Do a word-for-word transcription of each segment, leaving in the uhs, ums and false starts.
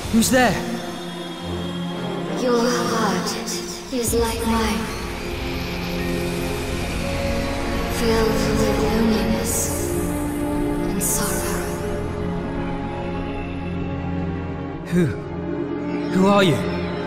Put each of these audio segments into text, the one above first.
Who's there? Your heart is like mine. Filled with loneliness and sorrow. Who? Who are you?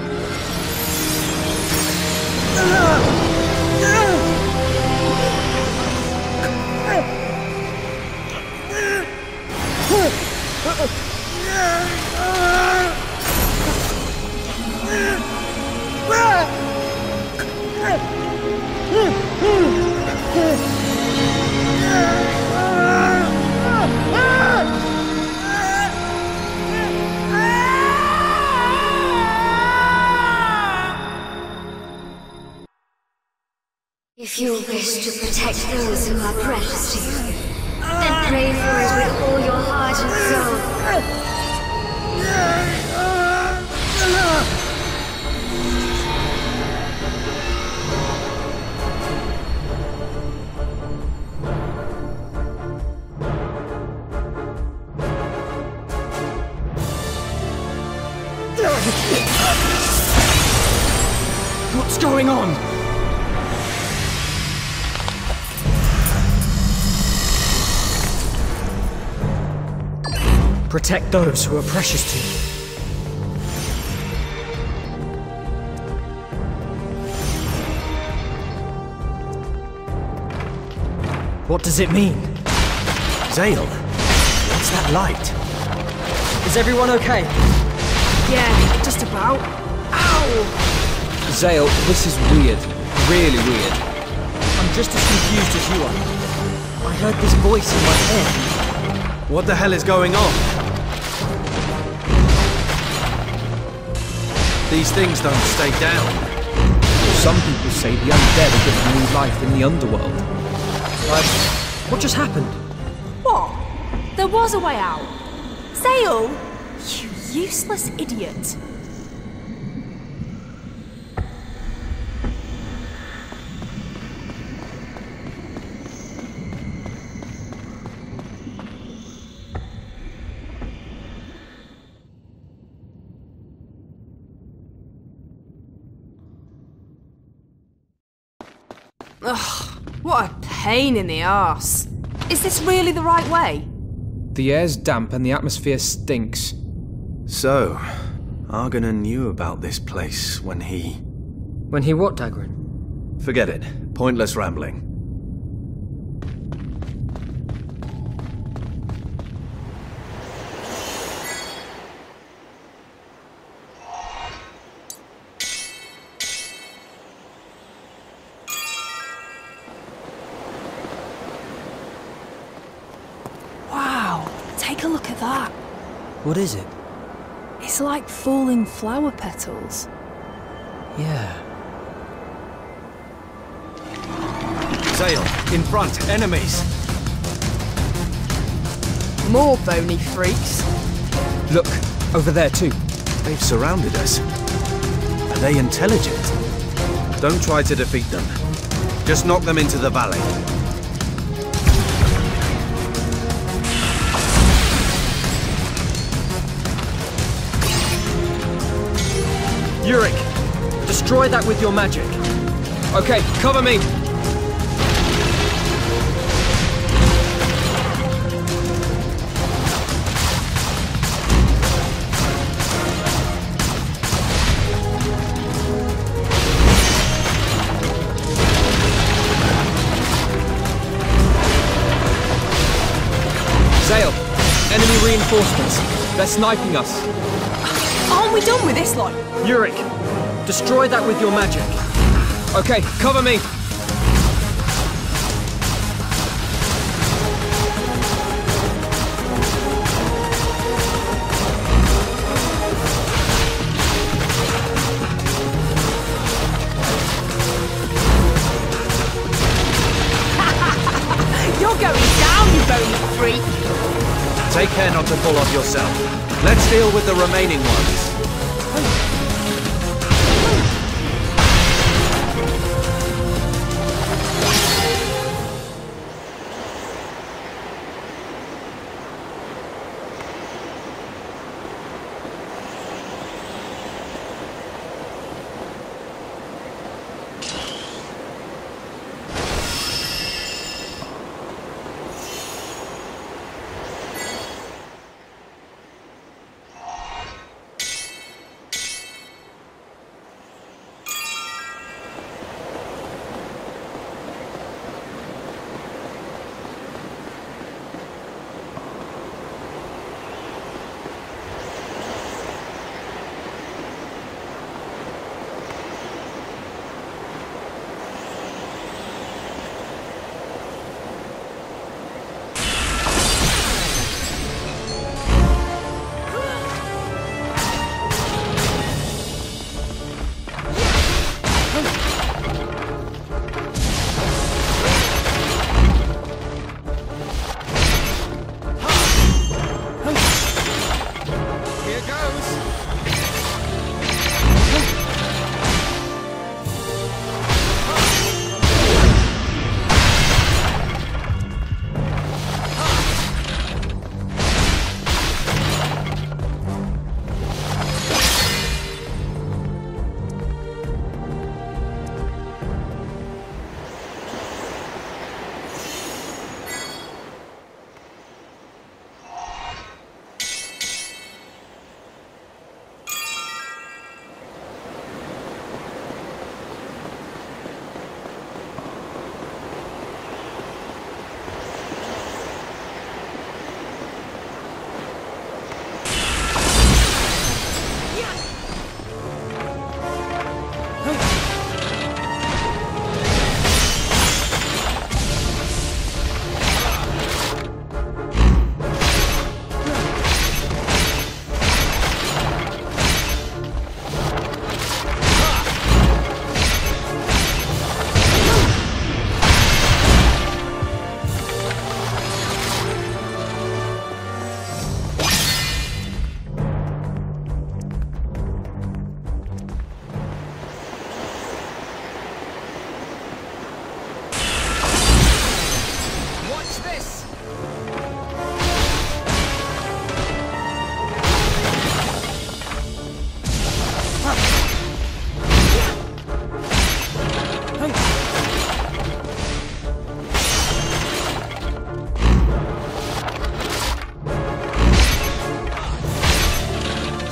If you wish to protect those who are precious to you, then pray for it with all your heart and soul. What's going on? Protect those who are precious to you. What does it mean? Zale, what's that light? Is everyone okay? Yeah, just about. Ow! Zale, this is weird. Really weird. I'm just as confused as you are. I heard this voice in my head. What the hell is going on? These things don't stay down. Some people say the undead are given new life in the underworld. Like, what just happened? What? There was a way out. Zale! You useless idiot. Ugh, what a pain in the arse. Is this really the right way? The air's damp and the atmosphere stinks. So, Argonath knew about this place when he... When he what, Dagran? Forget it. Pointless rambling. Wow, take a look at that. What is it? It's like falling flower petals. Yeah. Zale, in front, enemies! More bony freaks. Look, over there too. They've surrounded us. Are they intelligent? Don't try to defeat them. Just knock them into the valley. Yurik, destroy that with your magic. Okay, cover me! Zale, enemy reinforcements. They're sniping us. Aren't we done with this lot? Yurik, destroy that with your magic. Okay, cover me. You're going down, you bony freak. Take care not to fall off yourself. Let's deal with the remaining ones.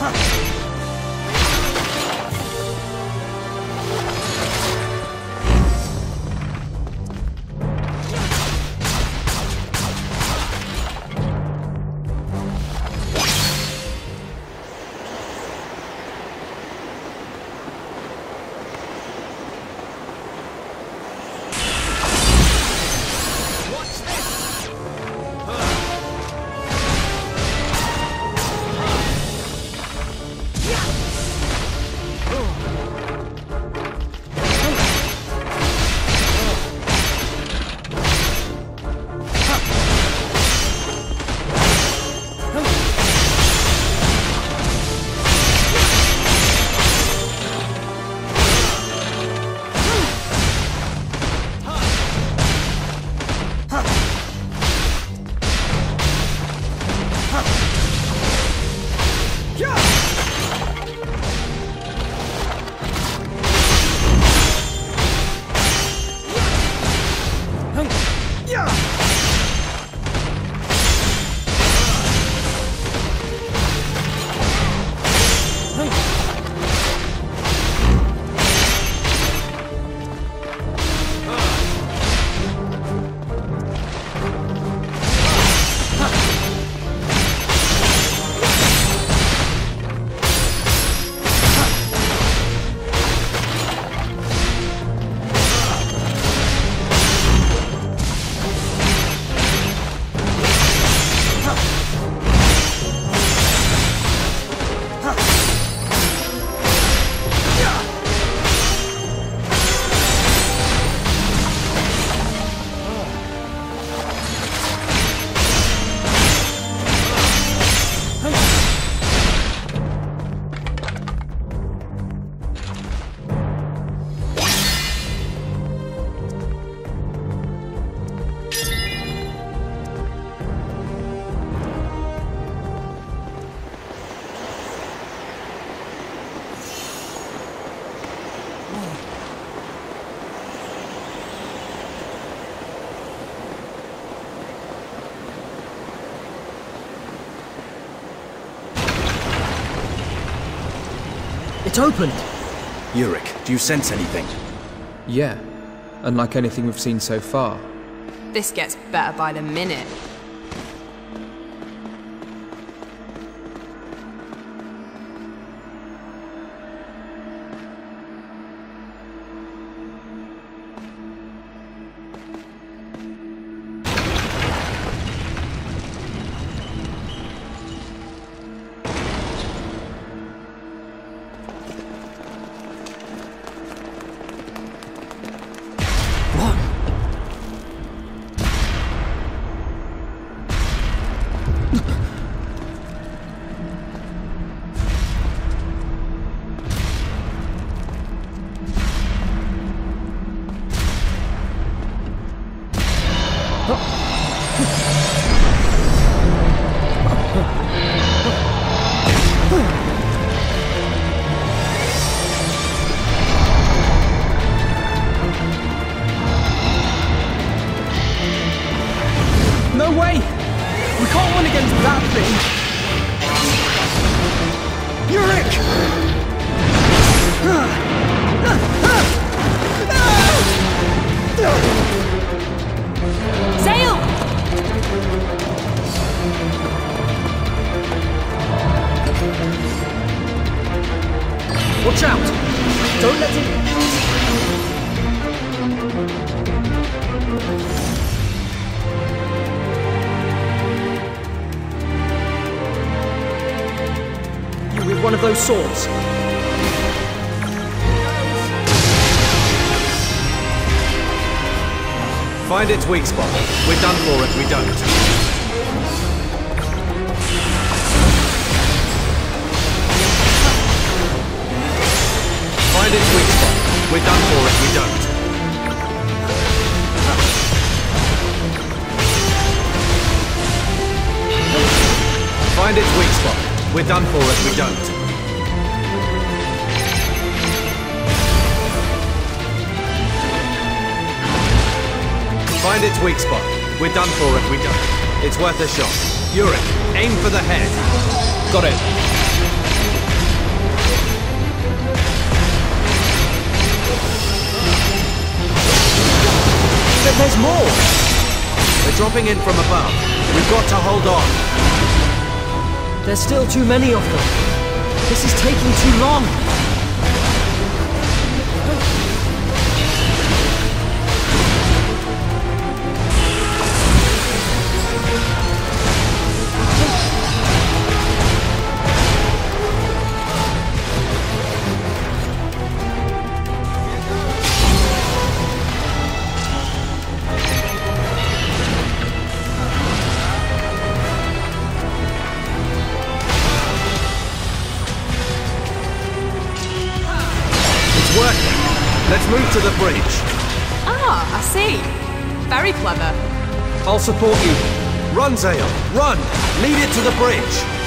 It's opened! Yurik, do you sense anything? Yeah, unlike anything we've seen so far. This gets better by the minute. No way! We can't win against that thing! Yurik! Zael! Watch out! Don't let him... You with one of those swords? Find its weak spot. We're done for if we don't. Find its weak spot. We're done for if we don't. Find its weak spot. We're done for if we don't. Find its weak spot. We're done for if we don't. It's worth a shot. Yurik, aim for the head. Got it. But there's more! They're dropping in from above. We've got to hold on. There's still too many of them. This is taking too long. Working. Let's move to the bridge. Ah, I see. Very clever. I'll support you. Run, Zale. Run! Lead it to the bridge.